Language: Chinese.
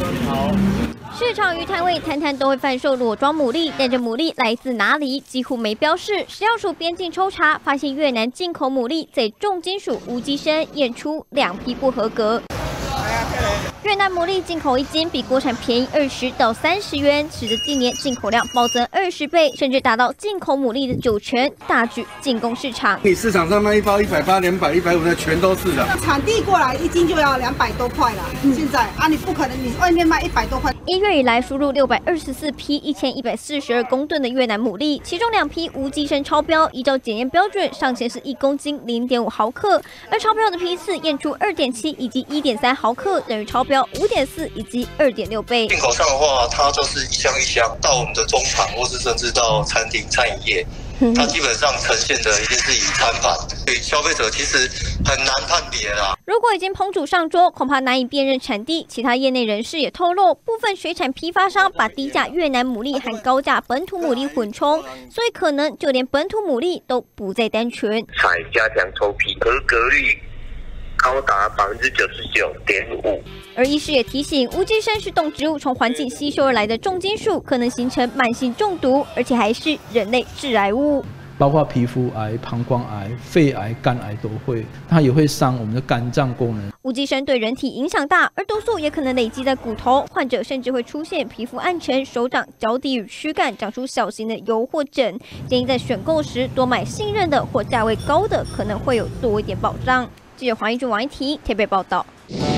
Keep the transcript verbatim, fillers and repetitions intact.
好。市场鱼摊位摊摊都会贩售裸装牡蛎，但这牡蛎来自哪里，几乎没标示。食药署边境抽查，发现越南进口牡蛎在重金属无机砷验出两批不合格。 越南牡蛎进口一斤比国产便宜二十到三十元，使得近年进口量暴增二十倍，甚至达到进口牡蛎的九成，大举进攻市场。 你市场上卖一包一百八、两百、一百五的全都是的。 产地过来一斤就要两百多块了，嗯、现在啊，你不可能你外面卖一百多块。 一月以来输入六百二十四批一千一百四十二公吨的越南牡蛎，其中两批无机砷超标，依照检验标准，上限是一公斤零点五毫克，而超标的批次验出二点七以及一点三毫克，等于超标五点四以及二点六倍。 进口上的话，它就是一箱一箱到我们的中场，或是甚至到餐厅、餐饮业，它基本上呈现的一定是以餐盘，对消费者其实很难判别啦。 如果已经烹煮上桌，恐怕难以辨认产地。其他业内人士也透露，部分水产批发商把低价越南牡蛎和高价本土牡蛎混充，所以可能就连本土牡蛎都不再单纯。 采加强抽批，合格率高达百分之九十九点五。 而医师也提醒，无机砷是动植物从环境吸收而来的重金属，可能形成慢性中毒，而且还是人类致癌物。 包括皮肤癌、膀胱癌、肺癌、肝癌都会，它也会伤我们的肝脏功能。 无机砷对人体影响大，而毒素也可能累积在骨头，患者甚至会出现皮肤暗沉、手掌、脚底与躯干长出小型的疣或疹。建议在选购时多买信任的或价位高的，可能会有多一点保障。记者黄一俊、王一婷台北报道。